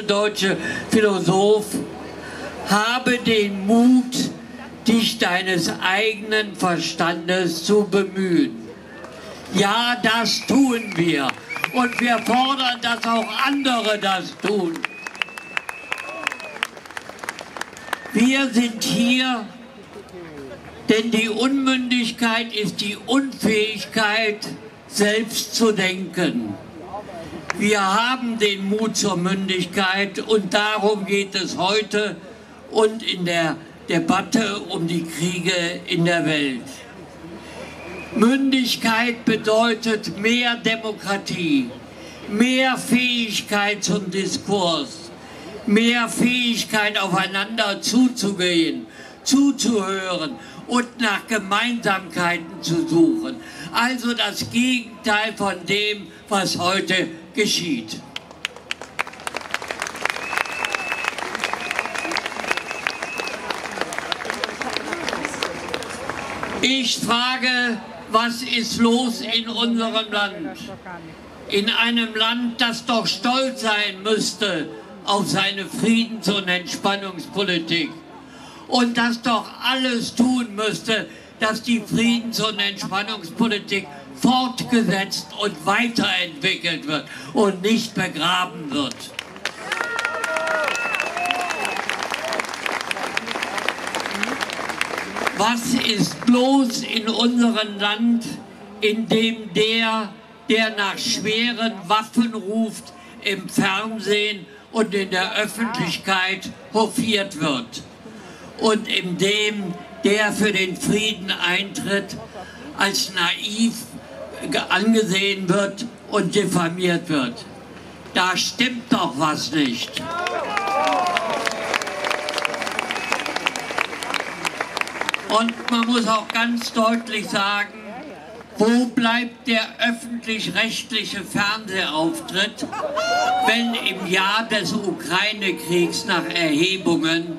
deutsche Philosoph: Habe den Mut, dich deines eigenen Verstandes zu bemühen. Ja, das tun wir. Und wir fordern, dass auch andere das tun. Wir sind hier, denn die Unmündigkeit ist die Unfähigkeit, selbst zu denken. Wir haben den Mut zur Mündigkeit und darum geht es heute und in der Debatte um die Kriege in der Welt. Mündigkeit bedeutet mehr Demokratie, mehr Fähigkeit zum Diskurs, mehr Fähigkeit, aufeinander zuzugehen, zuzuhören und nach Gemeinsamkeiten zu suchen. Also das Gegenteil von dem, was heute geschieht. Ich frage, was ist los in unserem Land? In einem Land, das doch stolz sein müsste auf seine Friedens- und Entspannungspolitik und das doch alles tun müsste, dass die Friedens- und Entspannungspolitik fortgesetzt und weiterentwickelt wird und nicht begraben wird. Was ist los in unserem Land, in dem der nach schweren Waffen ruft, im Fernsehen und in der Öffentlichkeit hofiert wird? Und in dem der für den Frieden eintritt, als naiv angesehen wird und diffamiert wird? Da stimmt doch was nicht. Und man muss auch ganz deutlich sagen, wo bleibt der öffentlich-rechtliche Fernsehauftritt, wenn im Jahr des Ukraine-Kriegs nach Erhebungen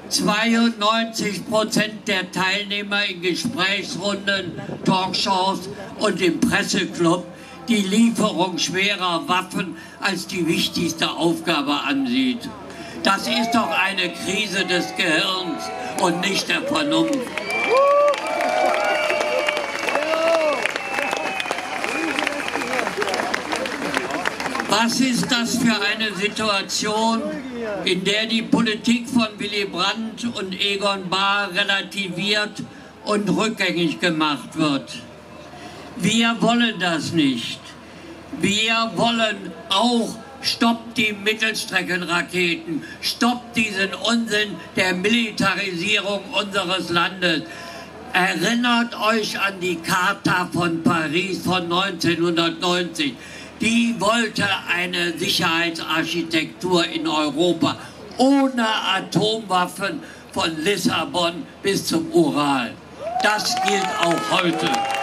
92% der Teilnehmer in Gesprächsrunden, Talkshows und im Presseclub die Lieferung schwerer Waffen als die wichtigste Aufgabe ansieht? Das ist doch eine Krise des Gehirns und nicht der Vernunft. Was ist das für eine Situation, in der die Politik von Willy Brandt und Egon Bahr relativiert und rückgängig gemacht wird? Wir wollen das nicht. Wir wollen auch: Stoppt die Mittelstreckenraketen, stoppt diesen Unsinn der Militarisierung unseres Landes. Erinnert euch an die Charta von Paris von 1990. Die wollte eine Sicherheitsarchitektur in Europa ohne Atomwaffen von Lissabon bis zum Ural. Das gilt auch heute.